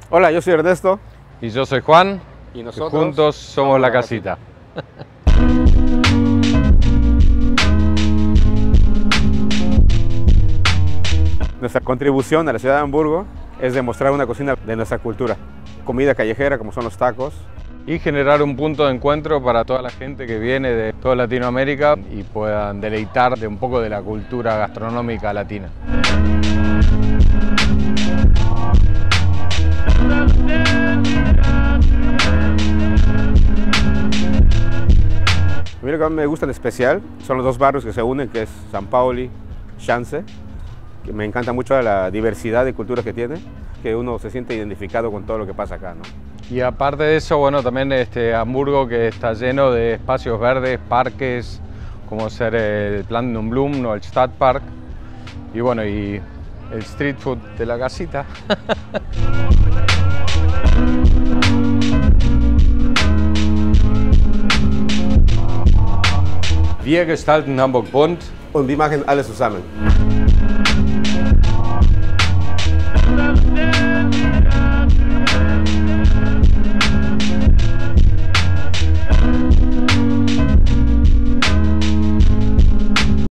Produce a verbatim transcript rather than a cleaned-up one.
Hola, yo soy Ernesto. Y yo soy Juan. Y Y nosotros juntos somos La Casita. Nuestra contribución a la ciudad de Hamburgo es demostrar una cocina de nuestra cultura. Comida callejera como son los tacos. Y generar un punto de encuentro para toda la gente que viene de toda Latinoamérica y puedan deleitar de un poco de la cultura gastronómica latina. A mí lo que más me gusta en especial son los dos barrios que se unen, que es San Pauli, Schanze, que me encanta mucho la diversidad de culturas que tiene, que uno se siente identificado con todo lo que pasa acá, ¿no? Y aparte de eso, bueno, también este Hamburgo, que está lleno de espacios verdes, parques, como ser el Platinum Bloom o el Stadtpark, y bueno, y el street food de La Casita. Wir gestalten Hamburg bunt. Und wir machen alles zusammen.